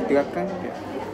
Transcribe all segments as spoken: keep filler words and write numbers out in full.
Tirakan je.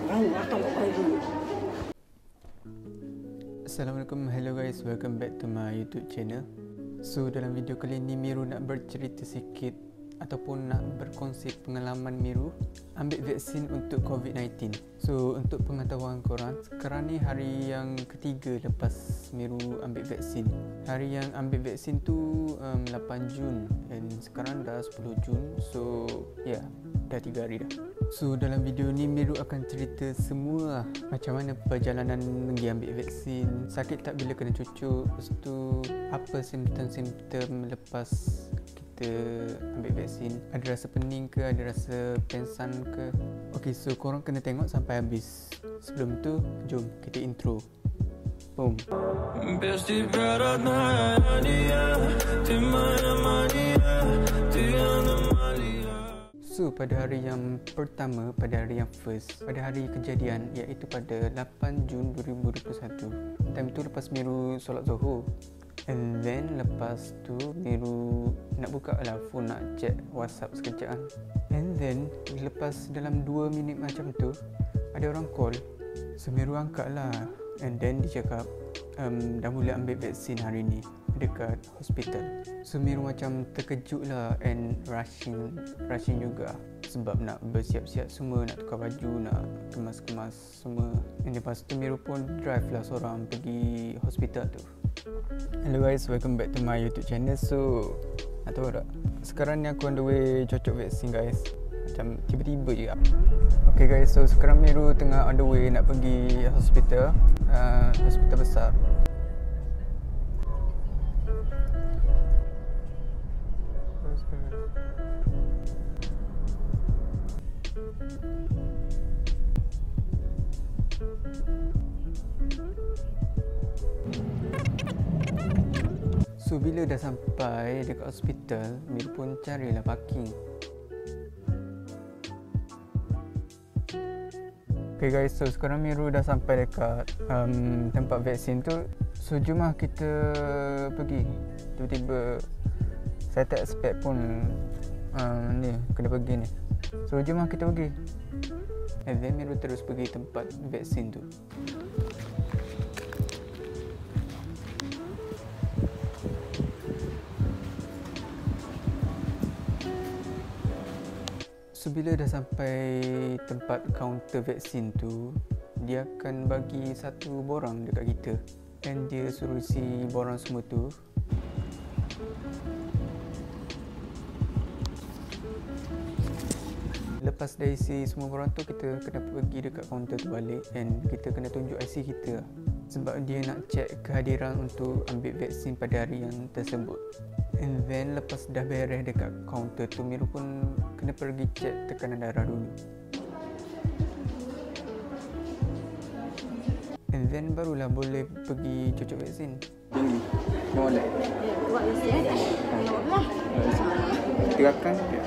Assalamualaikum, hello guys, welcome back to my YouTube channel. So dalam video kali ni Miru nak bercerita sikit ataupun nak berkongsi pengalaman Miru ambil vaksin untuk covid sembilan belas. So untuk pengetahuan korang, sekarang ni hari yang ketiga lepas Miru ambil vaksin. Hari yang ambil vaksin tu um, lapan Jun dan sekarang dah sepuluh Jun. So ya, yeah, dah tiga hari dah. So dalam video ni Miru akan cerita semua macam mana perjalanan pergi ambil vaksin, sakit tak bila kena cucuk, lepas tu apa simptom-simptom lepas kita ambil vaksin, ada rasa pening ke, ada rasa pensan ke. Ok, so korang kena tengok sampai habis. Sebelum tu, jom kita intro. Boom. So pada hari yang pertama, pada hari yang first, pada hari kejadian, iaitu pada lapan Jun dua ribu dua puluh satu. Time tu lepas Miru solat Zuhur. And then lepas tu Miru nak buka lah phone, nak check WhatsApp sekejap kan. And then lepas dalam dua minit macam tu, ada orang call. So Miru angkat lah. And then dia cakap um, dah mula ambil vaksin hari ni dekat hospital. So Miru macam terkejut lah and rushing rushing juga sebab nak bersiap-siap semua, nak tukar baju, nak kemas-kemas semua. And lepas tu Miru pun drive lah seorang pergi hospital tu. Hello guys, welcome back to my YouTube channel. So nak tahu tak, sekarang ni aku on the way cocok vaksin guys. Macam tiba-tiba je. Okay guys, so sekarang Miru tengah on the way nak pergi hospital, uh, hospital besar. So bila dah sampai dekat hospital, Miru pun carilah parking. Okay guys, so sekarang Miru dah sampai dekat um, tempat vaksin tu. So jom lah kita pergi. Tiba-tiba saya tak expect pun um, ni kena pergi ni. So jom lah kita pergi. And then Miru terus pergi tempat vaksin tu. So bila dah sampai tempat kaunter vaksin tu, dia akan bagi satu borang dekat kita. Dan dia suruh isi borang semua tu. Lepas dah isi semua borang tu, kita kena pergi dekat kaunter tu balik. And kita kena tunjuk I C kita, sebab dia nak check kehadiran untuk ambil vaksin pada hari yang tersebut. And then lepas dah beres dekat kaunter tu, Miru pun kena pergi check tekanan darah dulu. And then barulah boleh pergi cucuk vaksin. Ini, boleh. Buat vaksin eh? Allah. Tirakan je.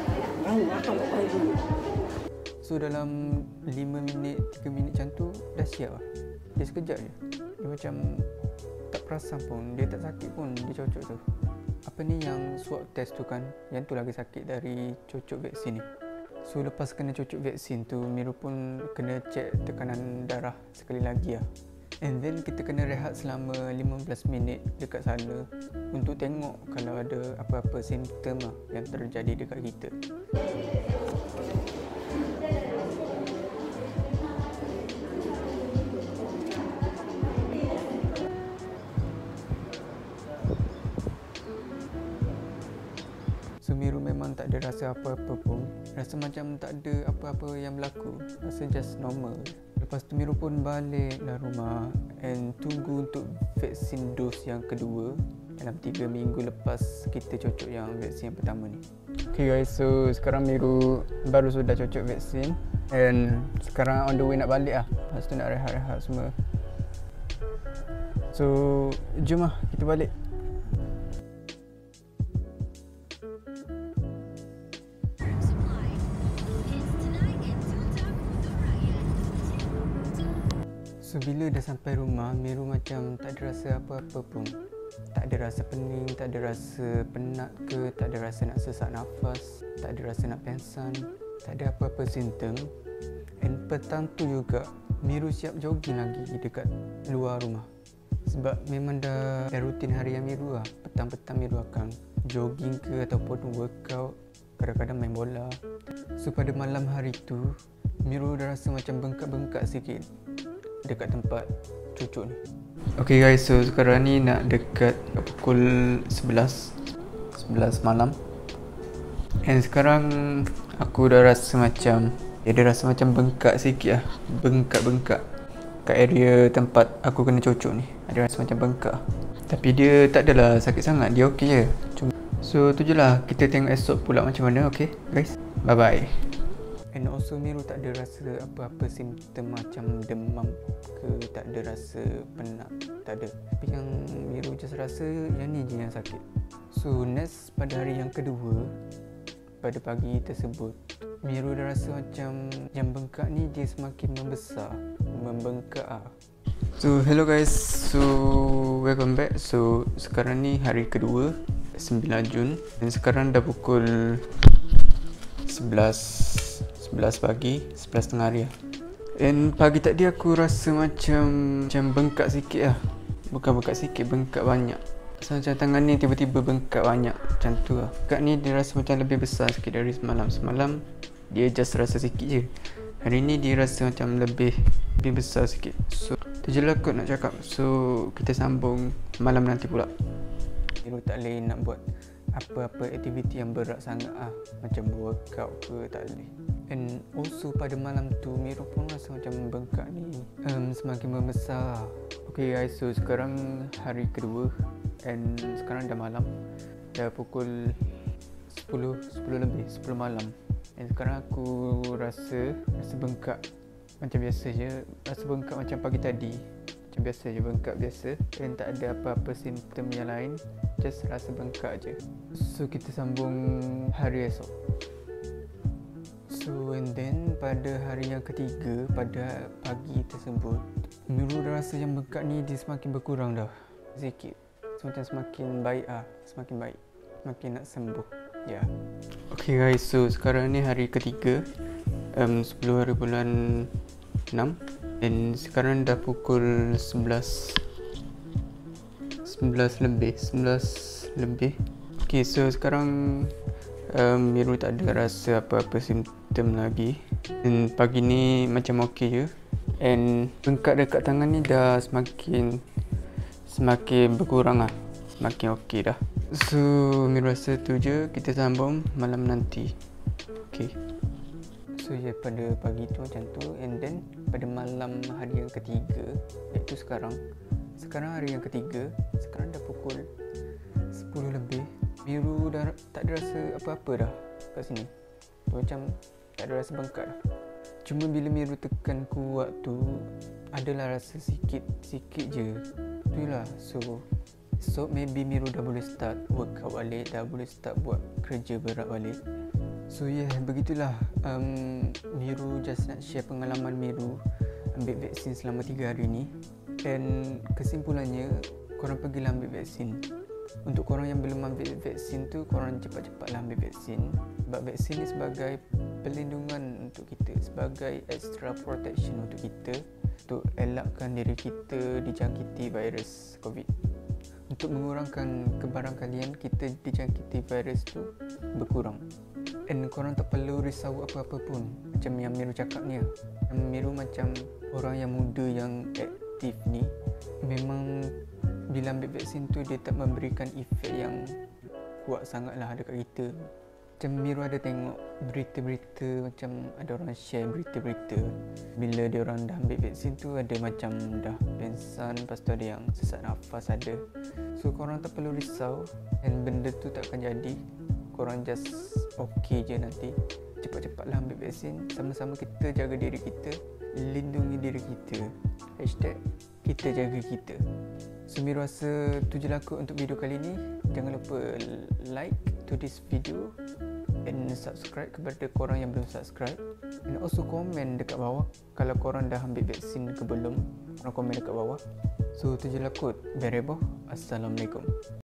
So dalam lima minit, tiga minit macam tu dah siap lah. Dia sekejap je. Dia macam tak perasan pun, dia tak sakit pun dia cucuk tu. Apa ni yang swab test tu kan, yang tu lagi sakit dari cucuk vaksin ni. So lepas kena cucuk vaksin tu, Miru pun kena cek tekanan darah sekali lagi lah. And then kita kena rehat selama lima belas minit dekat sana untuk tengok kalau ada apa-apa simptom lah yang terjadi dekat kita. So Miru memang tak ada rasa apa-apa pun. Rasa macam tak ada apa-apa yang berlaku. Rasa just normal. Lepas tu Miru pun balik lah rumah and tunggu untuk vaksin dos yang kedua dalam tiga minggu lepas kita cocok yang vaksin yang pertama ni. Okay guys, so sekarang Miru baru sudah cocok vaksin and sekarang on the way nak balik lah. Lepas tu nak rehat-rehat semua. So jom lah kita balik. So bila dah sampai rumah, Miru macam tak ada rasa apa-apa pun. Tak ada rasa pening, tak ada rasa penat ke, tak ada rasa nak sesak nafas, tak ada rasa nak pengsan, tak ada apa-apa simptom. And petang tu juga Miru siap jogging lagi dekat luar rumah. Sebab memang dah, dah rutin harian Miru lah. Petang-petang Miru akan jogging ke ataupun workout, kadang-kadang main bola. So pada malam hari tu Miru dah rasa macam bengkak-bengkak sikit dekat tempat cucuk ni. Okay guys, so sekarang ni nak dekat pukul sebelas malam. And sekarang aku dah rasa macam Dia ada rasa macam bengkak sikit lah. Bengkak-bengkak kat area tempat aku kena cocok ni. Ada rasa macam bengkak. Tapi dia tak adalah sakit sangat. Dia okey je. Cuma so tu je lah. Kita tengok esok pula macam mana. Okay guys, bye bye. And also Miru tak ada rasa apa-apa simptom macam demam ke, tak ada rasa penat, tak ada. Tapi yang Miru just rasa yang ni je yang sakit. So next, pada hari yang kedua, pada pagi tersebut, Miru dah rasa macam yang bengkak ni dia semakin membesar, membengkak ah. So hello guys, so welcome back. So sekarang ni hari kedua, sembilan Jun, dan sekarang dah pukul sebelas pagi, sebelas tengah hari lah. And pagi tadi aku rasa macam macam bengkak sikit lah. Bukan bengkak sikit, bengkak banyak. So, macam tangan ni tiba-tiba bengkak banyak macam tu lah. Bengkak ni dia rasa macam lebih besar sikit dari semalam. Semalam dia just rasa sikit je. Hari ni dia rasa macam lebih lebih besar sikit. So tu je lah kot nak cakap. So kita sambung malam nanti pula. Miru tak boleh nak buat apa-apa aktiviti yang berat sangat ah, macam workout ke, tak boleh. And also pada malam tu Miru pun rasa macam bengkak ni um, semakin membesar. Okay guys, so sekarang hari kedua and sekarang dah malam. Dah pukul sepuluh lebih, sepuluh malam. And sekarang aku rasa rasa bengkak macam biasa je. Rasa bengkak macam pagi tadi, macam biasa je, bengkak biasa. Dan tak ada apa-apa simptom yang lain, just rasa bengkak je. So kita sambung hari esok. So and then pada hari yang ketiga, pada pagi tersebut, Miru dah rasa yang bengkak ni dia semakin berkurang dah sikit. So, macam semakin baik ah, semakin baik, semakin nak sembuh. Ya. Yeah. Okay guys, so sekarang ni hari ketiga, um, sepuluh hari bulan enam, dan sekarang dah pukul sebelas lebih. Okay, so sekarang um, Miru tak ada rasa apa-apa simptom lagi. Dan pagi ni macam okey je. And bengkak dekat tangan ni dah semakin Semakin berkurang lah. Semakin okey dah. So Miru rasa tu je. Kita sambung malam nanti. Okay. So ya, pada pagi tu macam tu. And then pada malam hari yang ketiga, iaitu sekarang. Sekarang hari yang ketiga. Sekarang dah pukul sepuluh lebih. Miru dah tak ada rasa apa-apa dah kat sini. Macam tak ada rasa bengkak dah. Cuma bila Miru tekan kuat tu, adalah rasa sikit-sikit je. Itulah. So So maybe Miru dah boleh start workout balik, dah boleh start buat kerja berat balik. So yeah, begitulah. um, Miru just nak share pengalaman Miru ambil vaksin selama tiga hari ni. Dan kesimpulannya, korang pergilah ambil vaksin. Untuk korang yang belum ambil vaksin tu, korang cepat-cepatlah ambil vaksin. Sebab vaksin ni sebagai perlindungan untuk kita, sebagai extra protection untuk kita, untuk elakkan diri kita dijangkiti virus COVID. Untuk mengurangkan kebarangkalian kita dijangkiti virus tu berkurang. And korang tak perlu risau apa-apa pun. Macam yang Miru cakap ni lah. Miru macam orang yang muda yang aktif ni, memang bila ambil vaksin tu dia tak memberikan efek yang kuat sangat lah dekat kita. Macam Miru ada tengok berita-berita, macam ada orang share berita-berita bila dia orang dah ambil vaksin tu ada macam dah pengsan, lepas tu ada yang sesak nafas ada. So korang tak perlu risau, dan benda tu tak akan jadi. Korang just okey je nanti. Cepat-cepatlah ambil vaksin. Sama-sama kita jaga diri kita, lindungi diri kita. Hashtag kita jaga kita. So Miru rasa tu je lah kot untuk video kali ni. Jangan lupa like to this video and subscribe kepada korang yang belum subscribe. And also komen dekat bawah kalau korang dah ambil vaksin ke belum. Korang komen dekat bawah. So tu je lah kot. Berebo. Assalamualaikum.